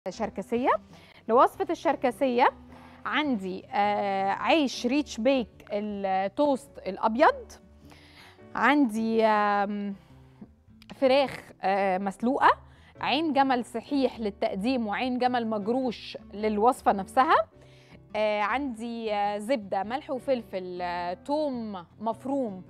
شركسية. لوصفة الشركسية عندي عيش ريتش بيك التوست الأبيض، عندي فراخ مسلوقة، عين جمل صحيح للتقديم وعين جمل مجروش للوصفة نفسها، عندي زبدة ملح وفلفل توم مفروم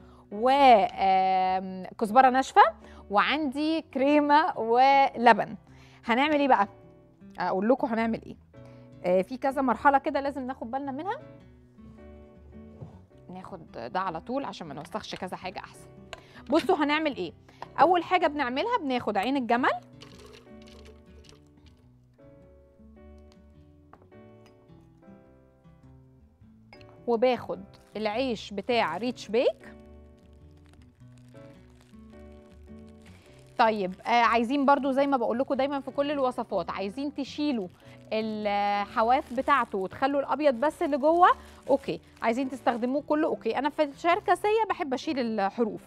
وكزبرة ناشفة، وعندي كريمة ولبن. هنعمل ايه بقى؟ اقول لكم هنعمل ايه. في كذا مرحله كده لازم ناخد بالنا منها، ناخد ده على طول عشان ما نوسخش كذا حاجه احسن. بصوا هنعمل ايه. اول حاجه بنعملها بناخد عين الجمل وباخد العيش بتاع ريتش بيك. طيب عايزين برضو زي ما بقول لكم دايما في كل الوصفات، عايزين تشيلوا الحواف بتاعته وتخلوا الابيض بس اللي جوه، اوكي. عايزين تستخدموه كله، اوكي. انا في الشركسيه بحب اشيل الحروف،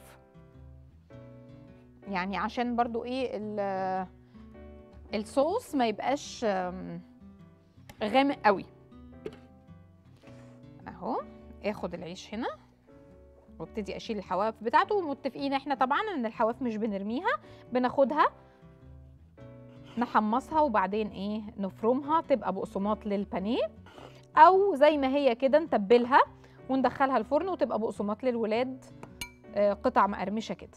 يعني عشان برضو ايه الصوص ما يبقاش غامق قوي. اهو اخد العيش هنا وابتدي اشيل الحواف بتاعته، ومتفقين احنا طبعا ان الحواف مش بنرميها، بناخدها نحمصها وبعدين ايه نفرمها تبقى بقسماط للبانيه، او زي ما هي كده نتبلها وندخلها الفرن وتبقى بقسماط للولاد، قطع مقرمشه كده.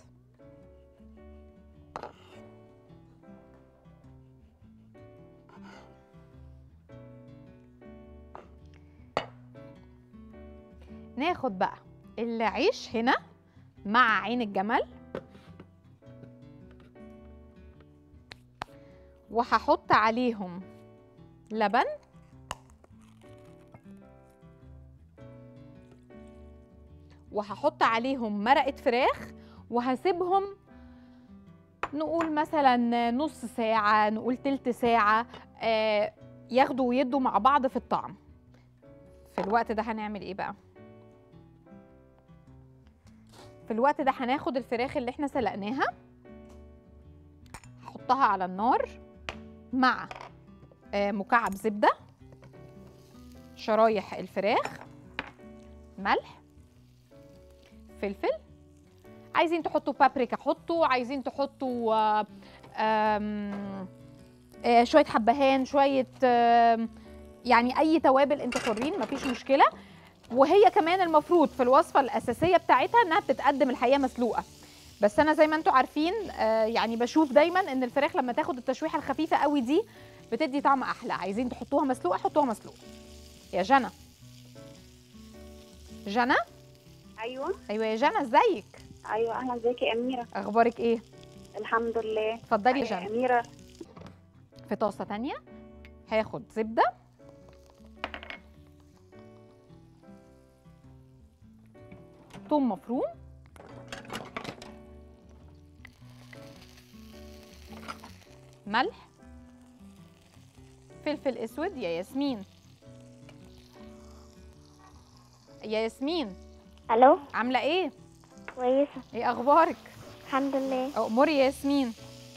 ناخد بقى العيش هنا مع عين الجمل، وهحط عليهم لبن وهحط عليهم مرقة فراخ، وهسيبهم نقول مثلا نص ساعة، نقول تلت ساعة، ياخدوا ويدوا مع بعض في الطعم. في الوقت ده هنعمل ايه بقى؟ في الوقت ده هناخد الفراخ اللي احنا سلقناها، هحطها على النار مع مكعب زبدة، شرايح الفراخ، ملح، فلفل، عايزين تحطوا بابريكا حطوا، عايزين تحطوا شوية حبهان، شوية يعني أي توابل انتوا حرين، مفيش مشكلة. وهي كمان المفروض في الوصفة الأساسية بتاعتها إنها بتتقدم الحقيقة مسلوقة، بس أنا زي ما انتوا عارفين يعني بشوف دايما إن الفراخ لما تاخد التشويحة الخفيفة قوي دي بتدي طعم أحلى. عايزين تحطوها مسلوقة حطوها مسلوقة. يا جنى، جنى؟ ايوه يا جنى، ازيك؟ ايوه اهلا، ازيك يا اميره؟ اخبارك ايه؟ الحمد لله. اتفضلي يا جنى. اميره، في طاسه تانية هاخد زبده، ثوم مفروم، ملح، فلفل اسود. يا ياسمين، يا ياسمين، الو، عامله ايه؟ كويسه ايه اخبارك؟ الحمد لله. اموري يا ياسمين.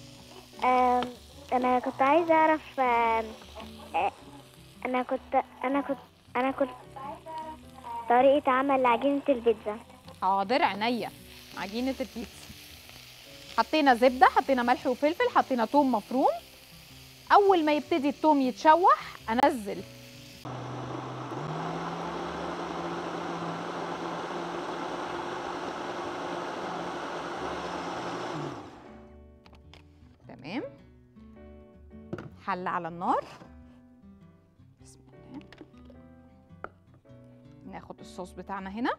انا كنت عايزه اعرف انا كنت طريقه عمل عجينه البيتزا. حاضر عينيا. عجينه البيتزا، حطينا زبده، حطينا ملح وفلفل، حطينا ثوم مفروم. اول ما يبتدي الثوم يتشوح انزل تمام. حل على النار، بسم الله. ناخد الصوص بتاعنا هنا،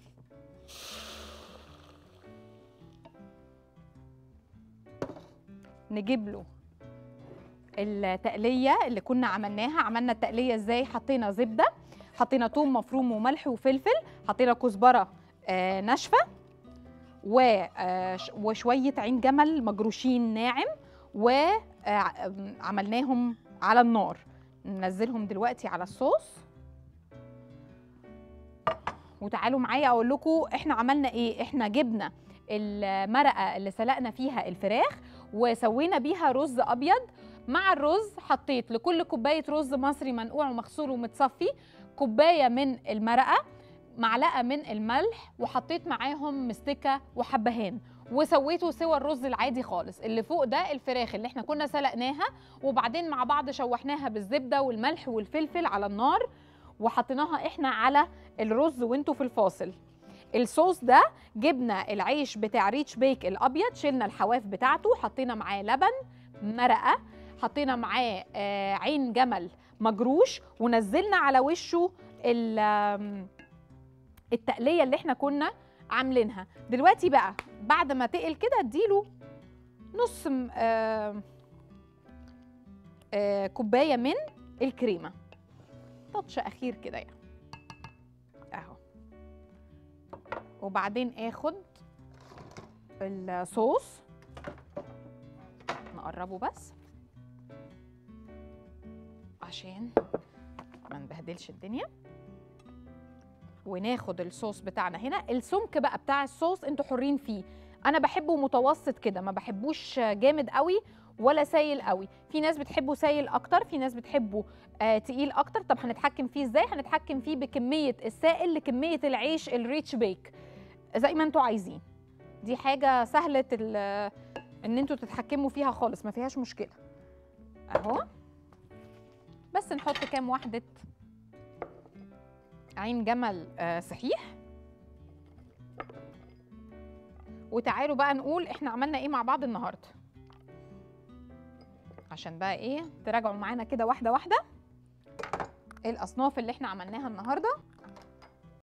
نجيب له التقليه اللي كنا عملناها. عملنا التقليه ازاي؟ حطينا زبده، حطينا ثوم مفروم وملح وفلفل، حطينا كزبره ناشفه وشويه عين جمل مجروشين ناعم، وعملناهم على النار. ننزلهم دلوقتي على الصوص، وتعالوا معايا اقول لكم احنا عملنا ايه. احنا جبنا المرقه اللي سلقنا فيها الفراخ وسوينا بيها رز ابيض مع الرز حطيت لكل كوبايه رز مصري منقوع ومغسول ومتصفي كوبايه من المرقه، معلقه من الملح، وحطيت معاهم مستكه وحبهان، وسويته سوى الرز العادي خالص. اللي فوق ده الفراخ اللي احنا كنا سلقناها وبعدين مع بعض شوحناها بالزبده والملح والفلفل على النار وحطيناها احنا على الرز وانتوا في الفاصل. الصوص ده جبنا العيش بتاع ريتش بيك الابيض، شلنا الحواف بتاعته، حطينا معاه لبن، مرقه، حطينا معاه عين جمل مجروش، ونزلنا على وشه التقليه اللي احنا كنا عاملينها. دلوقتي بقى بعد ما تقل كده اديله نص كوبايه من الكريمه، تاتش اخير كده يعني اهو. وبعدين اخد الصوص نقربه بس عشان ما نبهدلش الدنيا، وناخد الصوص بتاعنا هنا. السمك بقى بتاع الصوص انتوا حرين فيه، انا بحبه متوسط كده، ما بحبوش جامد قوي ولا سايل قوي. في ناس بتحبه سايل اكتر، في ناس بتحبه تقيل اكتر. طب هنتحكم فيه ازاي؟ هنتحكم فيه بكميه السائل لكميه العيش الريتش بيك زي ما انتوا عايزين. دي حاجه سهله ان انتوا تتحكموا فيها خالص، ما فيهاش مشكله اهو. بس نحط كام واحده عين جمل صحيح. وتعالوا بقى نقول احنا عملنا ايه مع بعض النهارده، عشان بقى ايه تراجعوا معانا كده واحده واحده ايه الاصناف اللي احنا عملناها النهارده.